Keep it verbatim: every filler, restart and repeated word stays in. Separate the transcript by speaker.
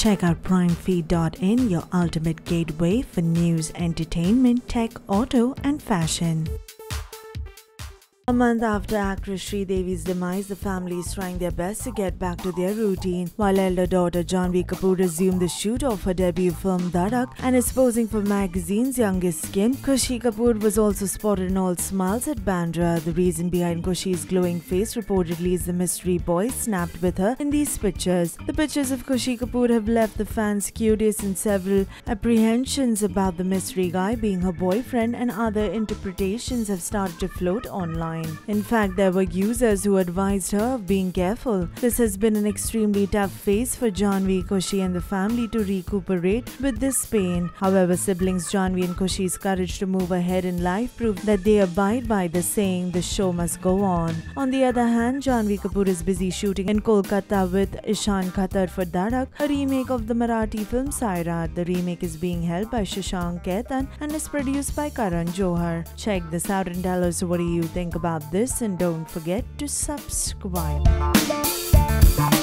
Speaker 1: Check out prime feed dot in, your ultimate gateway for news, entertainment, tech, auto, and fashion. A month after actress Sridevi's demise, the family is trying their best to get back to their routine. While elder daughter Junkiie Kapoor resumed the shoot of her debut film Dhadak and is posing for magazine's youngest skin, Khushi Kapoor was also spotted in all smiles at Bandra. The reason behind Khushi's glowing face reportedly is the mystery boy snapped with her in these pictures. The pictures of Khushi Kapoor have left the fans curious, and several apprehensions about the mystery guy being her boyfriend and other interpretations have started to float online. In fact, there were users who advised her of being careful. This has been an extremely tough phase for Janhvi, Khushi and the family to recuperate with this pain. However, siblings Janhvi and Khushi's courage to move ahead in life proved that they abide by the saying, the show must go on. On the other hand, Janhvi Kapoor is busy shooting in Kolkata with Ishan Khatter for Dhadak, a remake of the Marathi film Sairat. The remake is being held by Shashank Ketan and is produced by Karan Johar. Check this out and tell us what do you think about this, and don't forget to subscribe.